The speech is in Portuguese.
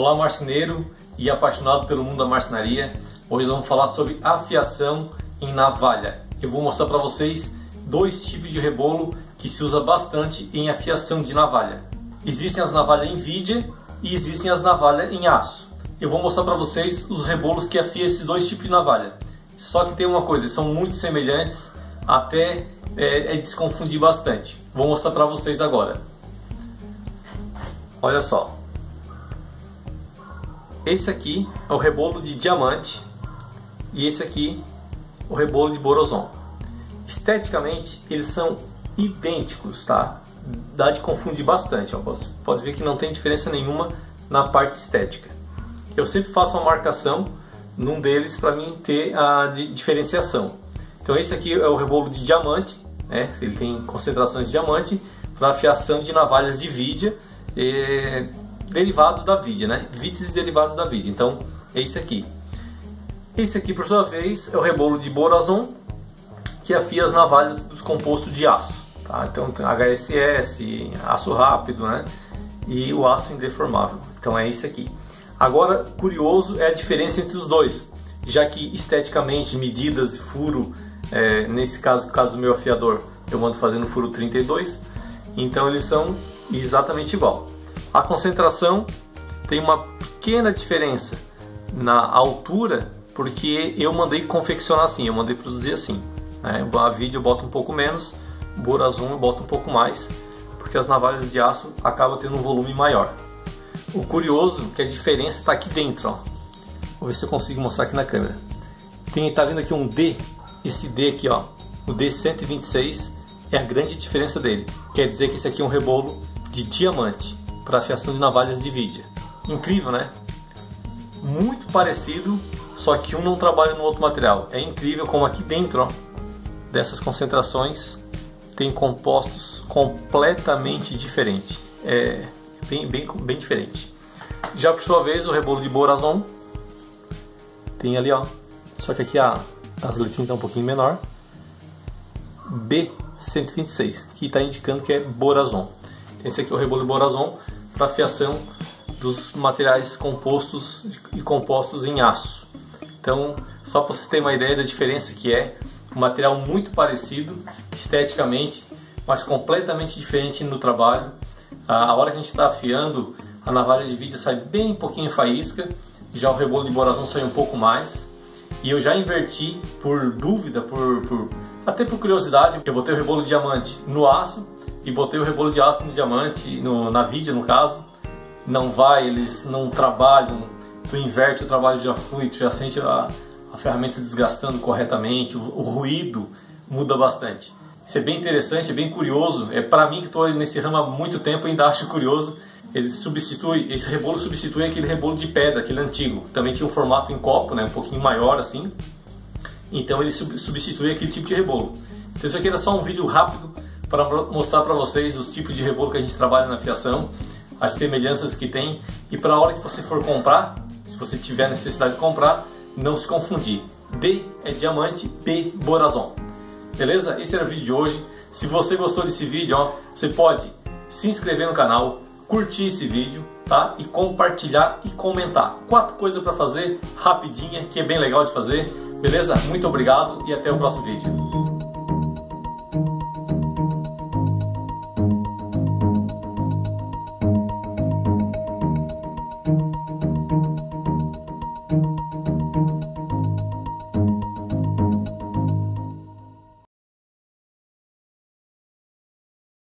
Olá, marceneiro e apaixonado pelo mundo da marcenaria. Hoje vamos falar sobre afiação em navalha. Eu vou mostrar para vocês dois tipos de rebolo que se usa bastante em afiação de navalha. Existem as navalhas em vidia e existem as navalhas em aço. Eu vou mostrar para vocês os rebolos que afiam esses dois tipos de navalha. Só que tem uma coisa, eles são muito semelhantes, até de se confundir bastante. Vou mostrar para vocês agora. Olha só. Esse aqui é o rebolo de diamante e esse aqui o rebolo de borosom. Esteticamente eles são idênticos, tá? Dá de confundir bastante, ó. Pode ver que não tem diferença nenhuma na parte estética. Eu sempre faço uma marcação num deles para mim ter a diferenciação. Então esse aqui é o rebolo de diamante, né? Ele tem concentrações de diamante para afiação de navalhas de vidia, derivados da vidia, né? Vites e derivados da vidia. Então é esse aqui. Esse aqui, por sua vez, é o rebolo de borosom, que afia as navalhas dos compostos de aço, tá? Então tem HSS, aço rápido, né? E o aço indeformável. Então é esse aqui. Agora, curioso é a diferença entre os dois, já que esteticamente, medidas e furo, nesse caso, no caso do meu afiador, eu mando fazer no furo 32, então eles são exatamente igual. A concentração tem uma pequena diferença na altura, porque eu mandei confeccionar assim, eu mandei produzir assim, né? A vidia eu boto um pouco menos, o borosom eu boto um pouco mais, porque as navalhas de aço acabam tendo um volume maior. O curioso é que a diferença está aqui dentro, ó. Vou ver se eu consigo mostrar aqui na câmera. Tá vendo aqui um D? Esse D aqui, ó, o D126 é a grande diferença dele. Quer dizer que esse aqui é um rebolo de diamante para afiação de navalhas de vidia. Incrível, né? Muito parecido, só que um não trabalha no outro material. É incrível como aqui dentro, ó, dessas concentrações tem compostos completamente diferentes. É bem diferente. Já por sua vez o rebolo de borosom tem ali, ó, só que aqui as letrinhas estão um pouquinho menor, B126, que está indicando que é borosom. Esse aqui é o rebolo de borosom para afiação dos materiais compostos e compostos em aço. Então, só para você ter uma ideia da diferença que é, um material muito parecido esteticamente, mas completamente diferente no trabalho. A hora que a gente está afiando, a navalha de vidia sai bem pouquinho faísca, já o rebolo de borosom sai um pouco mais. E eu já inverti por dúvida, até por curiosidade, eu botei o rebolo de diamante no aço e botei o rebolo de aço no diamante, na vidia no caso. Não vai, eles não trabalham, tu inverte o trabalho, já flui, tu já sente a ferramenta desgastando corretamente, o ruído muda bastante. Isso é bem interessante, é bem curioso. Para mim que estou nesse ramo há muito tempo, ainda acho curioso. Esse rebolo substitui aquele rebolo de pedra, aquele antigo. Também tinha um formato em copo, né, um pouquinho maior assim. Então ele substitui aquele tipo de rebolo. Então isso aqui era só um vídeo rápido para mostrar para vocês os tipos de rebolo que a gente trabalha na afiação, as semelhanças que tem, e para a hora que você for comprar, se você tiver necessidade de comprar, não se confundir. D é diamante, B borosom. Beleza? Esse era o vídeo de hoje. Se você gostou desse vídeo, ó, você pode se inscrever no canal, curtir esse vídeo, tá? E compartilhar e comentar. 4 coisas para fazer rapidinha, que é bem legal de fazer. Beleza? Muito obrigado e até o próximo vídeo.